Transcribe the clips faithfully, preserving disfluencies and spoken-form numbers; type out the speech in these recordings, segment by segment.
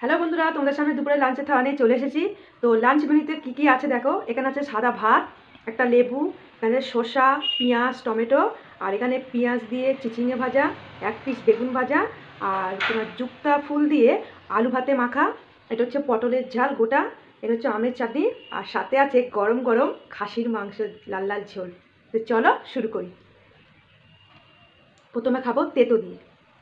Hello বন্ধুরা, তোমাদের সামনে দুপুরে লাঞ্চের থালা নিয়ে চলে এসেছি। তো লাঞ্চ মেনুতে কী কী আছে দেখো। এখানে আছে সাদা ভাত, একটা লেবু, এখানে শসা, পেঁয়াজ, টমেটো, আর এখানে পেঁয়াজ দিয়ে চিচিঙে ভাজা, এক পিস বেগুন ভাজা, আর তোমার যুক্তা ফুল দিয়ে আলু ভাতে মাখা। এটা হচ্ছে পটলের ঝাল গোটা, এটা হচ্ছে আমের চাটনি, আর সাথে আছে গরম গরম খাসির মাংস লাল লাল ঝোল। তো চলো শুরু করি। প্রথমে খাবো তেতো দিয়ে।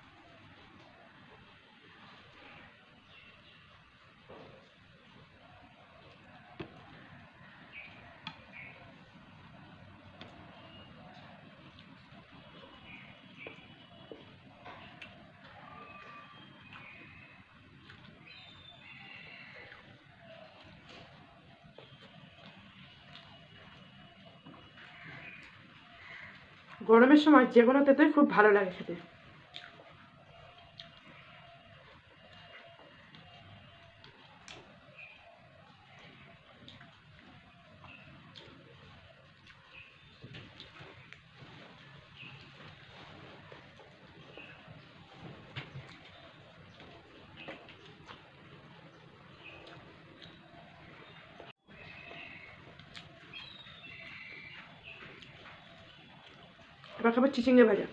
গরমের সময় যে কোনো তেতোই খুব ভালো লাগে খেতে। এবার খাবো চিচিঙ্গে ভাজা।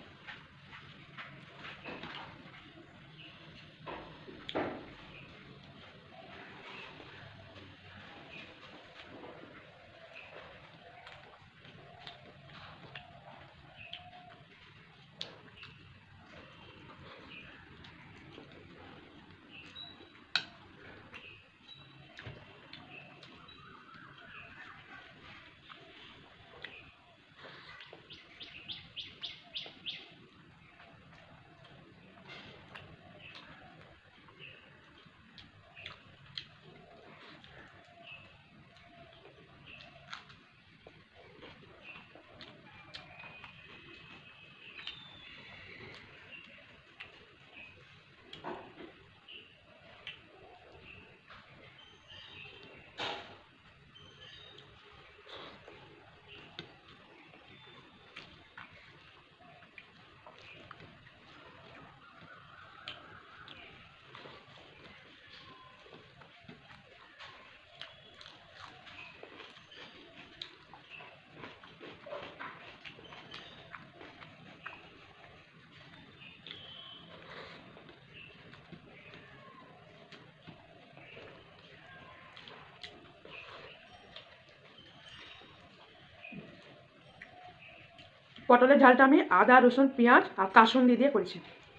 পটলের ঝালটা আমি আদা, রসুন, পেঁয়াজ আর কাসুন্দি দিয়ে করেছি।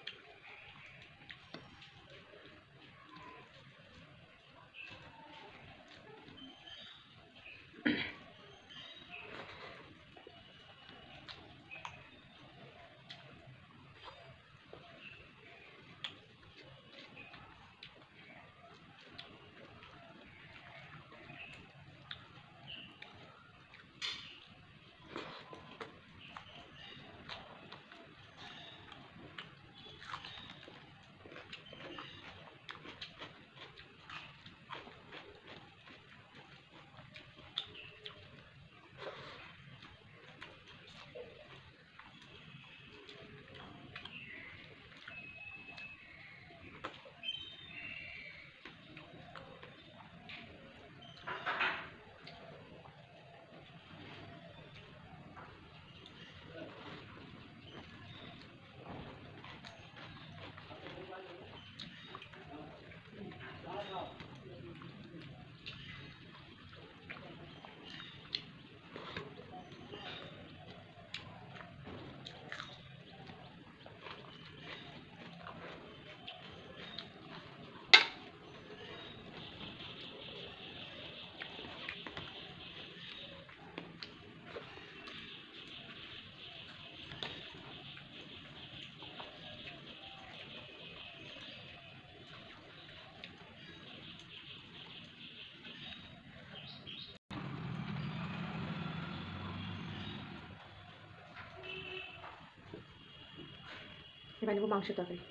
এবার নেবো মাংসের তরকারি।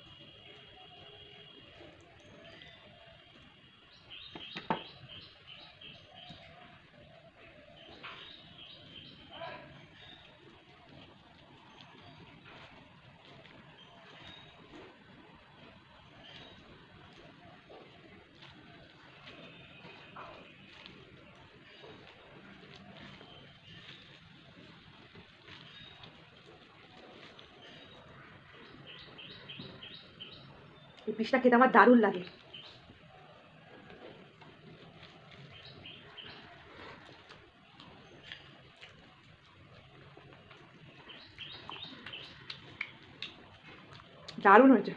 এই পিসটা খেতে আমার দারুণ লাগে। দারুণ হয়েছে।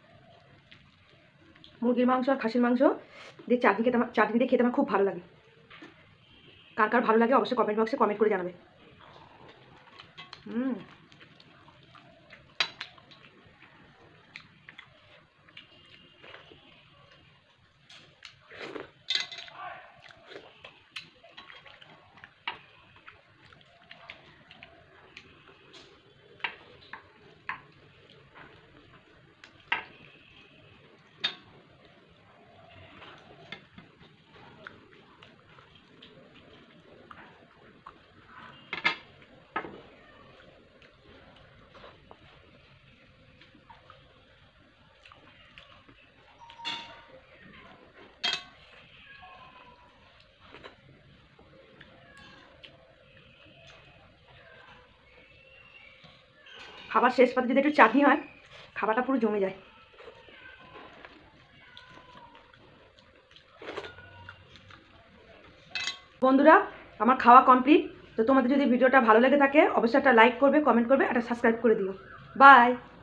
মুরগির মাংস আর খাসির মাংস দিয়ে চাটনি খেতে আমার চাটনি দিয়ে খেতে আমার খুব ভালো লাগে। কার কার ভালো লাগে অবশ্যই কমেন্ট বক্সে কমেন্ট করে জানাবে। হুম খাবার শেষ পাতে যদি একটু চাটনি হয়, খাবারটা পুরো জমে যায়। বন্ধুরা, আমার খাওয়া কমপ্লিট। তো তোমাদের যদি ভিডিওটা ভালো লেগে থাকে অবশ্যই একটা লাইক করবে, কমেন্ট করবে, একটা সাবস্ক্রাইব করে দিও। বাই।